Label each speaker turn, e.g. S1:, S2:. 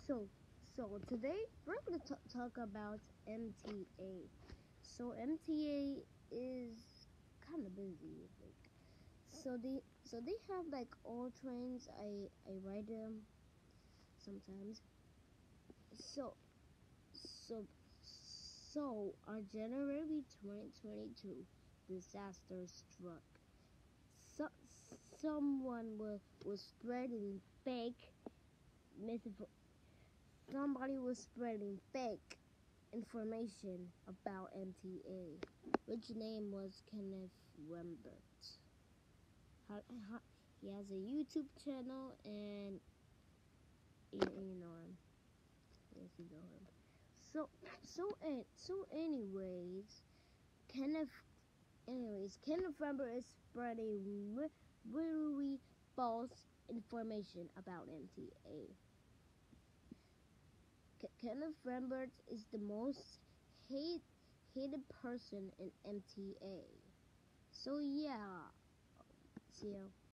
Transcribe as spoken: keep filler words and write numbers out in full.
S1: So, so today we're going to talk about M T A. So M T A is kind of busy. Like, so they so they have like all trains. I I ride them sometimes. So so so on January twenty twenty-two, disaster struck. So, someone was was spreading fake misinformation. Somebody was spreading fake information about M T A, which name was Kenneth Rembert. He has a YouTube channel, and you, you know him. Yes, you know him. So, so, so, anyways, Kenneth, anyways, Kenneth Rembert is spreading really false information about M T A. Kenneth Rembert is the most hate, hated person in M T A. So yeah, see you.